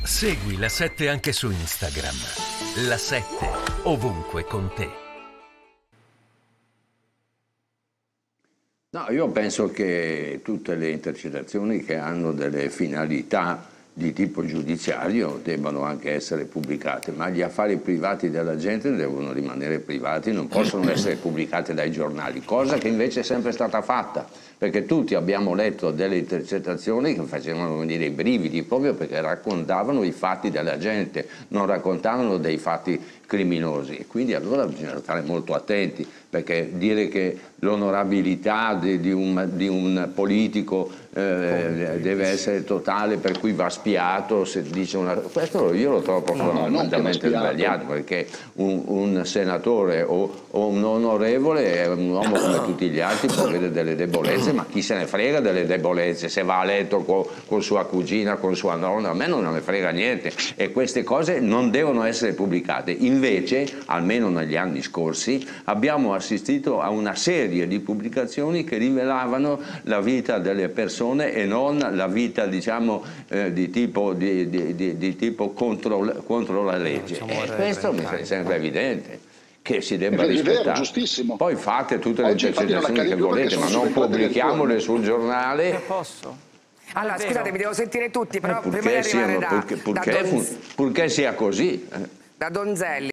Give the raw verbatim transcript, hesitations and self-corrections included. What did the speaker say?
Segui La sette anche su Instagram. La sette, ovunque con te. No, io penso che tutte le intercettazioni che hanno delle finalità di tipo giudiziario debbano anche essere pubblicate, ma gli affari privati della gente devono rimanere privati, non possono essere pubblicati dai giornali, cosa che invece è sempre stata fatta, perché tutti abbiamo letto delle intercettazioni che facevano venire i brividi proprio perché raccontavano i fatti della gente, non raccontavano dei fatti criminosi, e quindi allora bisogna stare molto attenti, perché dire che l'onorabilità di, di, un, di un politico eh, deve essere totale, per cui va spiato se dice una... questo io lo trovo profondamente sbagliato, perché un, un senatore o, o un onorevole è un uomo come tutti gli altri, può avere delle debolezze, ma chi se ne frega delle debolezze, se va a letto con, con sua cugina, con sua nonna, a me non ne frega niente, e queste cose non devono essere pubblicate. Invece, almeno negli anni scorsi, abbiamo assistito a una serie di pubblicazioni che rivelavano la vita delle persone e non la vita, diciamo, eh, di tipo, di, di, di, di tipo contro, contro la legge. E questo mi sembra evidente che si debba è rispettare. vero, giustissimo. Poi fate tutte le Oggi, intercettazioni che volete, ma non pubblichiamole sul giornale. Posso? Allora, scusate, mi devo sentire tutti, però Eh, prima di purché, arrivare siano, da, purché, purché, da, Donz... purché sia così. da Donzelli.